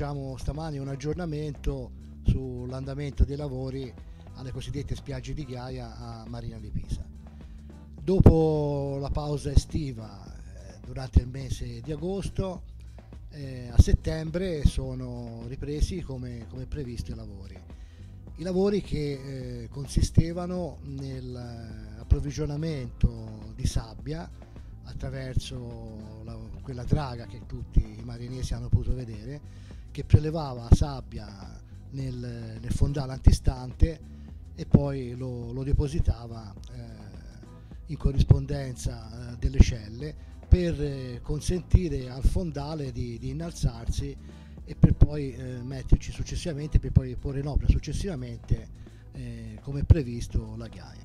facciamo stamani un aggiornamento sull'andamento dei lavori alle cosiddette spiagge di ghiaia a Marina di Pisa. Dopo la pausa estiva durante il mese di agosto, a settembre sono ripresi come previsto i lavori. I lavori che consistevano nell'approvvigionamento di sabbia attraverso quella draga che tutti i marinesi hanno potuto vedere, che prelevava sabbia nel fondale antistante e poi lo depositava in corrispondenza delle celle per consentire al fondale di innalzarsi e per poi metterci successivamente, per poi porre in opera successivamente come previsto la ghiaia.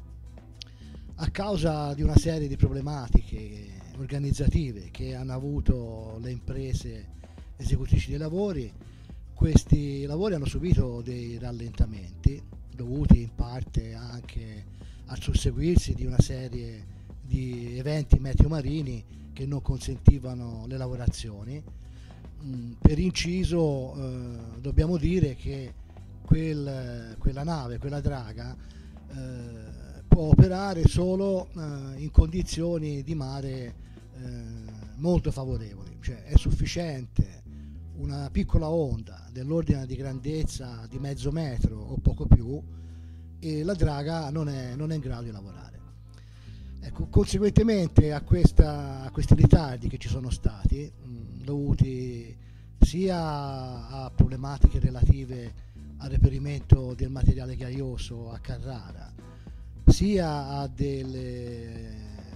A causa di una serie di problematiche organizzative che hanno avuto le imprese esecutrici dei lavori, questi lavori hanno subito dei rallentamenti dovuti in parte anche al susseguirsi di una serie di eventi meteo marini che non consentivano le lavorazioni. Per inciso dobbiamo dire che quella nave, quella draga, può operare solo in condizioni di mare molto favorevoli, cioè è sufficiente una piccola onda dell'ordine di grandezza di mezzo metro o poco più e la draga non è in grado di lavorare. Ecco, conseguentemente a questi ritardi che ci sono stati, dovuti sia a problematiche relative al reperimento del materiale ghiaioso a Carrara, sia a dei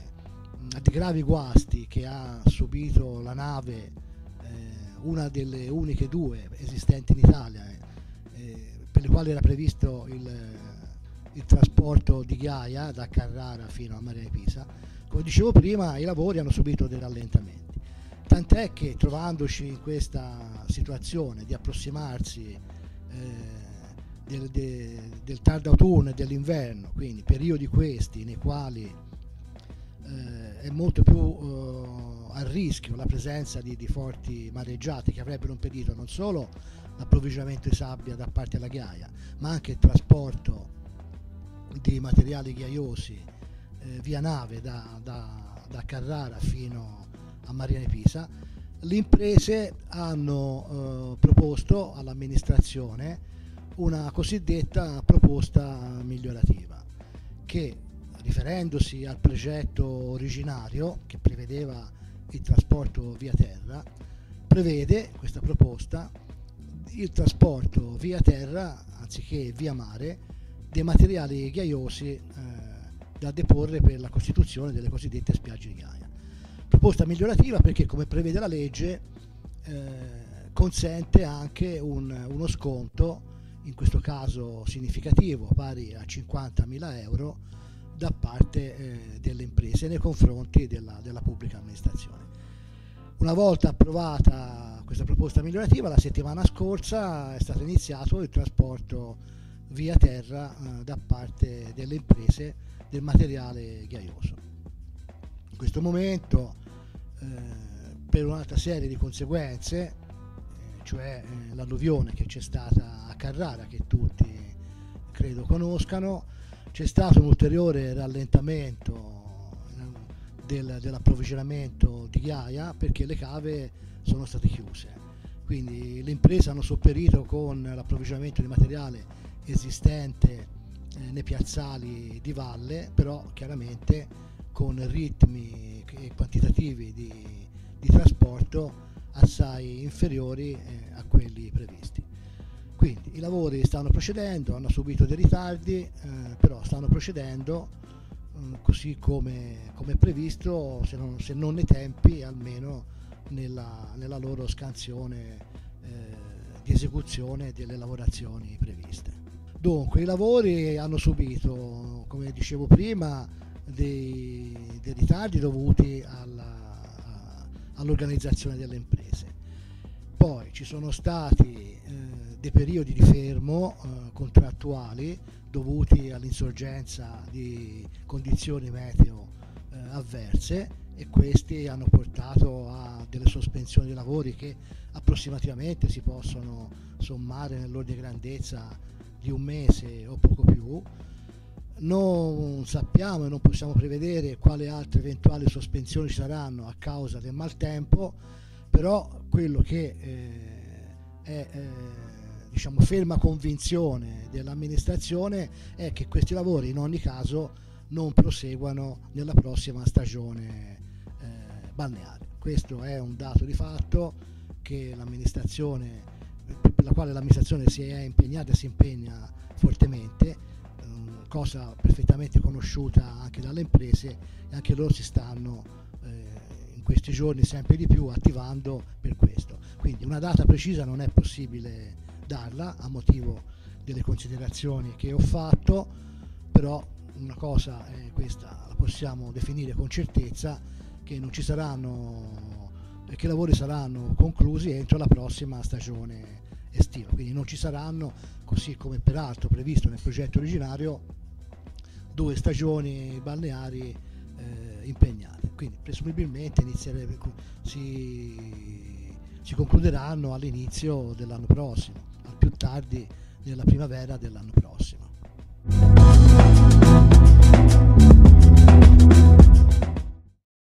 gravi guasti che ha subito la nave, una delle uniche due esistenti in Italia, per le quali era previsto il trasporto di ghiaia da Carrara fino a Marina di Pisa. Come dicevo prima, i lavori hanno subito dei rallentamenti, tant'è che trovandoci in questa situazione di approssimarsi del tardo autunno e dell'inverno, quindi periodi questi nei quali è molto più a rischio la presenza di forti mareggiate che avrebbero impedito non solo l'approvvigionamento di sabbia da parte della ghiaia, ma anche il trasporto di materiali ghiaiosi via nave da Carrara fino a Marina di Pisa. Le imprese hanno proposto all'amministrazione una cosiddetta proposta migliorativa che, riferendosi al progetto originario che prevedeva il trasporto via terra, prevede questa proposta il trasporto via terra anziché via mare dei materiali ghiaiosi da deporre per la costituzione delle cosiddette spiagge di ghiaia. Proposta migliorativa perché, come prevede la legge, consente anche uno sconto, in questo caso significativo, pari a 50.000 euro da parte delle imprese nei confronti della pubblica amministrazione. Una volta approvata questa proposta migliorativa, la settimana scorsa è stato iniziato il trasporto via terra da parte delle imprese del materiale ghiaioso. In questo momento, per un'altra serie di conseguenze, cioè l'alluvione che c'è stata a Carrara, che tutti credo conoscano, c'è stato un ulteriore rallentamento dell'approvvigionamento di ghiaia perché le cave sono state chiuse. Quindi le imprese hanno sopperito con l'approvvigionamento di materiale esistente nei piazzali di valle, però chiaramente con ritmi e quantitativi di trasporto assai inferiori a quelli previsti. Quindi i lavori stanno procedendo, hanno subito dei ritardi, però stanno procedendo così come previsto, se non nei tempi, almeno nella loro scansione di esecuzione delle lavorazioni previste. Dunque i lavori hanno subito, come dicevo prima, dei ritardi dovuti all'organizzazione delle imprese. Poi ci sono stati dei periodi di fermo contrattuali dovuti all'insorgenza di condizioni meteo avverse e questi hanno portato a delle sospensioni dei lavori che approssimativamente si possono sommare nell'ordine di grandezza di un mese o poco più. Non sappiamo e non possiamo prevedere quali altre eventuali sospensioni ci saranno a causa del maltempo, però quello che è diciamo ferma convinzione dell'amministrazione è che questi lavori in ogni caso non proseguano nella prossima stagione balneare. Questo è un dato di fatto che l'amministrazione, per la quale l'amministrazione si è impegnata e si impegna fortemente, cosa perfettamente conosciuta anche dalle imprese, e anche loro si stanno in questi giorni sempre di più attivando per questo. Quindi una data precisa non è possibile darla a motivo delle considerazioni che ho fatto, però una cosa è questa, la possiamo definire con certezza, che non ci saranno, che i lavori saranno conclusi entro la prossima stagione estiva, quindi non ci saranno, così come peraltro previsto nel progetto originario, 2 stagioni balneari impegnate, quindi presumibilmente si concluderanno all'inizio dell'anno prossimo, al più tardi nella primavera dell'anno prossimo.